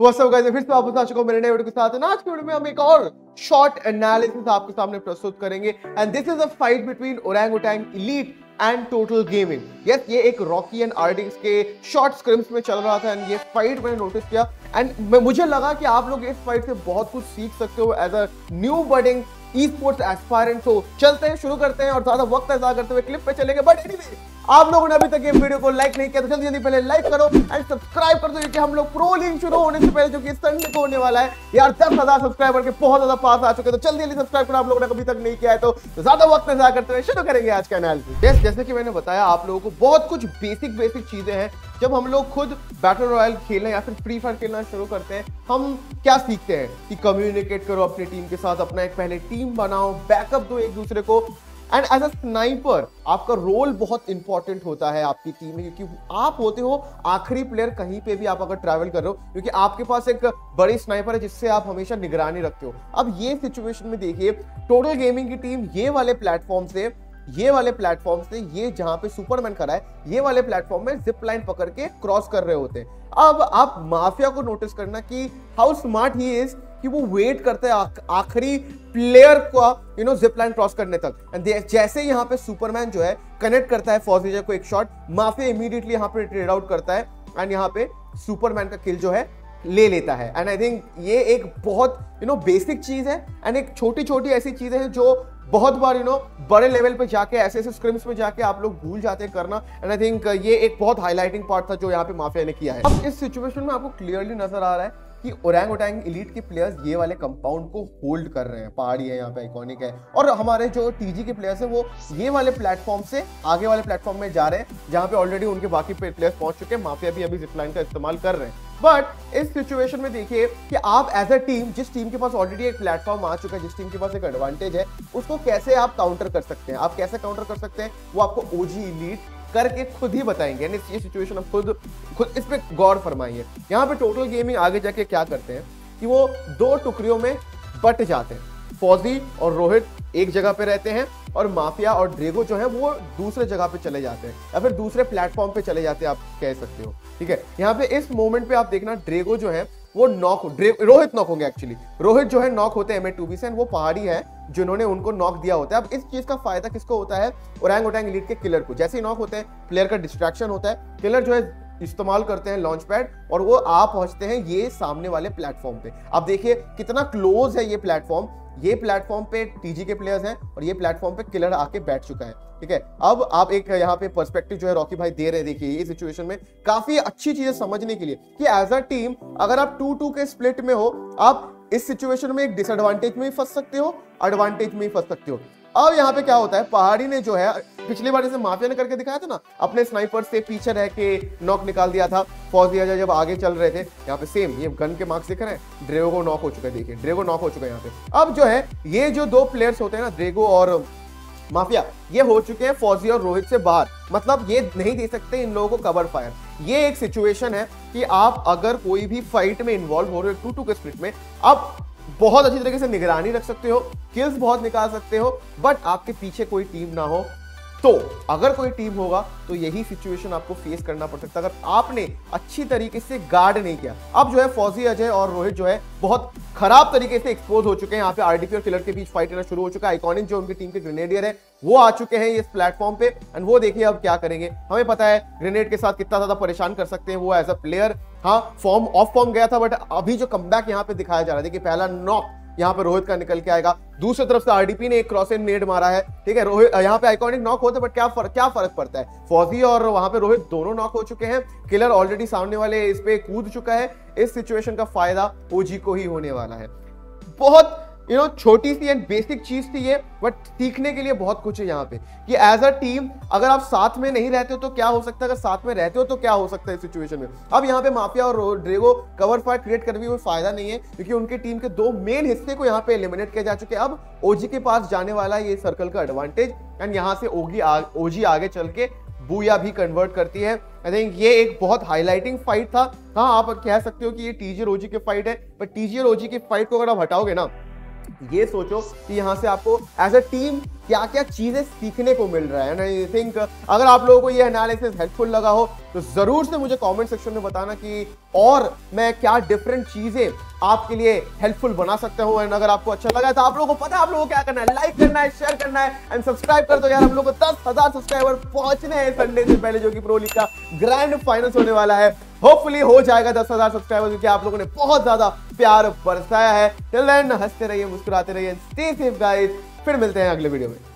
तो सब गाइस, फिर से वापस आ चुका हूं मेरे नए वीडियो के साथ। आज के वीडियो में हम एक और शॉर्ट एनालिसिस आपके सामने प्रस्तुत करेंगे and this is a fight between orangutan elite and total gaming. Yes, ये एक रॉकी एंड आरडिंग्स के शॉर्ट स्क्रिम्स में चल रहा था एंड ये फाइट मैंने नोटिस किया एंड मुझे लगा कि आप लोग इस फाइट से बहुत कुछ सीख सकते हो as a new budding esports aspirant. तो चलते हैं, शुरू करते हैं और ज्यादा वक्त ऐसा करते हुए क्लिप पे चलेंगे। बट एनीवे, आप लोगों ने अभी तक ये वीडियो को लाइक नहीं किया तो जल्दी जल्दी पहले लाइक करो एंड सब्सक्राइब कर दो, क्योंकि हम लोग प्रो लीग शुरू होने से पहले, जो कि संडे को होने वाला है यार, 10,000 सब्सक्राइबर के बहुत ज्यादा पास आ चुके हैं। तो जल्दी जल्दी सब्सक्राइब करो आप लोगों ने अभी तक नहीं किया है तो ज्यादा वक्त ऐसा करते हुए शुरू करेंगे आज का एनालिसिस। जैसे कि मैंने बताया, आप लोगों को बहुत कुछ बेसिक चीजें हैं। जब हम लोग खुद बैटल रॉयल खेलना या फिर फ्री फायर खेलना शुरू करते हैं, हम क्या सीखते हैं कि कम्युनिकेट करो अपनी टीम के साथ, अपना एक पहले टीम बनाओ, बैकअप दो एक दूसरे को। एंड एज अ स्नाइपर आपका रोल बहुत इंपॉर्टेंट होता है आपकी टीम में, क्योंकि आप होते हो आखिरी प्लेयर कहीं पे भी आप अगर ट्रैवल कर रहे हो, क्योंकि आपके पास एक बड़ी स्नाइपर है जिससे आप हमेशा निगरानी रखते हो। अब ये सिचुएशन में देखिए, टोटल गेमिंग की टीम ये वाले प्लेटफॉर्म से ये जहां पे सुपरमैन खड़ा है, ये वाले प्लेटफॉर्म में जिप लाइन पकड़ के क्रॉस कर रहे होते हैं। अब आप माफिया को नोटिस करना कि हाउ स्मार्ट ही इज कि वो वेट करते हैं आखिरी प्लेयर को जिप लाइन क्रॉस करने तक। एंड जैसे यहाँ पे सुपरमैन जो है कनेक्ट करता है फौजीजा को एक शॉट, माफिया इमीडिएटली यहाँ पे ट्रेड आउट करता है एंड यहाँ पे सुपरमैन का किल जो है ले लेता है। एंड आई थिंक ये एक बहुत बेसिक चीज है एंड एक छोटी ऐसी चीजें हैं जो बहुत बार बड़े लेवल पे जाके ऐसे स्क्रिम्स में जाके आप लोग भूल जाते हैं करना। एंड आई थिंक ये एक बहुत हाईलाइटिंग पार्ट था जो यहाँ पे माफिया ने किया है। अब इस सिचुएशन में आपको क्लियरली नजर आ रहा है कि ओरंगुटैन एलीट के प्लेयर्स ये वाले कंपाउंड को होल्ड कर रहे हैं। पहाड़ी है यहाँ पे, आइकॉनिक है, और हमारे जो टीजी के प्लेयर्स हैं वो ये वाले प्लेटफॉर्म से आगे वाले प्लेटफॉर्म में जा रहे हैं, जहाँ पे ऑलरेडी उनके बाकी प्लेयर्स पहुंच चुके हैं। माफिया भी अभी जिपलाइन का इस्तेमाल कर रहे हैं। बट इस सिचुएशन में देखिए कि आप एज अ टीम, जिस टीम के पास ऑलरेडी एक प्लेटफॉर्म आ चुका है, जिस टीम के पास एक एडवांटेज है, उसको कैसे आप काउंटर कर सकते हैं। आप कैसे काउंटर कर सकते हैं वो आपको ओजी एलीट करके खुद ही बताएंगे। ये सिचुएशन आप खुद इस पे गौर फरमाइए। यहाँ पे टोटल गेमिंग आगे जाके क्या करते हैं कि वो दो टुकड़ियों में बट जाते हैं। फौजी और रोहित एक जगह पे रहते हैं और माफिया और ड्रेगो जो है वो दूसरे जगह पे चले जाते हैं या फिर दूसरे प्लेटफॉर्म पे चले जाते हैं, आप कह सकते हो। ठीक है, यहाँ पे इस मोमेंट पे आप देखना, ड्रेगो जो है वो रोहित नॉक होंगे। एक्चुअली रोहित जो है नॉक होते हैं MA2B से, वो पहाड़ी है जिन्होंने उनको नॉक दिया होता है। अब इस चीज का फायदा किसको होता है? ओरंगुटैन एलीट के किलर को। जैसे ही नॉक होते हैं, प्लेयर का डिस्ट्रैक्शन होता है, किलर जो है इस्तेमाल करते हैं लॉन्च पैड और वो आ पहुंचते हैं ये सामने वाले प्लेटफॉर्म पे। अब देखिए कितना क्लोज है ये प्लेटफॉर्म। ये प्लेटफॉर्म पे टीजी के प्लेयर्स हैं और ये प्लेटफॉर्म पे किलर आके बैठ चुका है। ठीक है, अब आप एक यहाँ पे पर्सपेक्टिव जो है रॉकी भाई दे रहे हैं। देखिए ये सिचुएशन में काफी अच्छी चीजें समझने के लिए कि एज अ टीम अगर आप 2-2 के स्प्लिट में हो, आप इस सिचुएशन में एक डिसएडवांटेज में ही फंस सकते हो, एडवांटेज में ही फंस सकते हो। अब यहाँ पे क्या होता है, पहाड़ी ने जो है पिछली बार जैसे माफिया ने करके दिखाया था ना, अपने स्नाइपर से पीछे रह के नॉक निकाल दिया था। फौजी जब आगे चल रहे थे, यहाँ पे सेम ये गन के मार्क्स दिख रहे हैं। ड्रेगो को नॉक हो चुका है, देखिए ड्रेगो नॉक हो चुका है यहाँ पे। अब जो है ये जो दो प्लेयर्स होते हैं ना, ड्रेगो और माफिया, ये हो चुके हैं फौजी और रोहित से बाहर। मतलब ये नहीं दे सकते इन लोगों को कवर फायर। ये एक सिचुएशन है कि आप अगर कोई भी फाइट में इन्वॉल्व हो रहे हो 2-2 के स्प्लिट में, आप बहुत अच्छी तरीके से निगरानी रख सकते हो, किल्स बहुत निकाल सकते हो, बट आपके पीछे कोई टीम ना हो। तो अगर कोई टीम होगा तो यही सिचुएशन आपको फेस करना पड़ सकता है अगर आपने अच्छी तरीके से गार्ड नहीं किया। अब जो है फौजी, अजय और रोहित जो है बहुत खराब तरीके से एक्सपोज हो चुके हैं। यहाँ पे आरडीपी और किलर के बीच फाइट होना शुरू हो चुका है। आइकॉनिक जो उनकी टीम के ग्रेनेडियर है वो आ चुके हैं इस प्लेटफॉर्म पे एंड वो देखिए अब क्या करेंगे। हमें पता है ग्रेनेड के साथ कितना ज्यादा परेशान कर सकते हैं वो एज अ प्लेयर। हाँ, ऑफ फॉर्म गया था, बट अभी जो कमबैक यहाँ पे दिखाया जा रहा है, देखिए पहला नॉक यहाँ पे रोहित का निकल के आएगा। दूसरी तरफ से आरडीपी ने एक क्रॉस एंड नेड मारा है। ठीक है, रोहित यहाँ पे आइकॉनिक नॉक होता है, बट क्या फर्क पड़ता है? फौजी और वहां पे रोहित दोनों नॉक हो चुके हैं। किलर ऑलरेडी सामने वाले इस पे कूद चुका है। इस सिचुएशन का फायदा ओजी को ही होने वाला है। बहुत छोटी सी एंड बेसिक चीज थी ये, बट सीखने के लिए बहुत कुछ है यहाँ पे कि एज अ टीम अगर आप साथ में नहीं रहते हो तो क्या हो सकता है, अगर साथ में रहते हो तो क्या हो सकता है इस सिचुएशन में। अब यहाँ पे माफिया और ड्रेगो कवर फायर क्रिएट करने में कोई फायदा नहीं है, क्योंकि उनकी टीम के दो मेन हिस्से को यहाँ पे एलिमिनेट किया जा चुके हैं। अब ओजी के पास जाने वाला है ये सर्कल का एडवांटेज एंड यहाँ से ओजी आगे चल के बूया भी कन्वर्ट करती है। आई थिंक ये एक बहुत हाईलाइटिंग फाइट था। हाँ, आप कह सकते हो कि ये टीजी और ओजी की फाइट है, बट टीजी और ओजी की फाइट को अगर आप हटाओगे ना ये सोचो कि यहाँ से आपको एज अ टीम क्या क्या चीजें सीखने को मिल रहा है। एंड आई थिंक अगर आप लोगों को ये एनालिसिस हेल्पफुल लगा हो तो जरूर से मुझे कमेंट सेक्शन में बताना कि और मैं क्या डिफरेंट चीजें आपके लिए हेल्पफुल बना सकता हूं। एंड अगर आपको अच्छा लगा है तो आप लोगों को पता है आप लोगों को क्या करना है, लाइक करना है, शेयर करना है एंड सब्सक्राइब कर दो यार। हम लोग को 10,000 सब्सक्राइबर पहुंचने हैं संडे से पहले, जो कि प्रो लीग का ग्रैंड फाइनल्स होने वाला है। होपफुली हो जाएगा 10,000 सब्सक्राइबर, क्योंकि आप लोगों ने बहुत ज्यादा प्यार बरसाया है। टिल देन हंसते रहिए, मुस्कुराते रहिए, स्टे सेफ गाइस। फिर मिलते हैं अगले वीडियो में।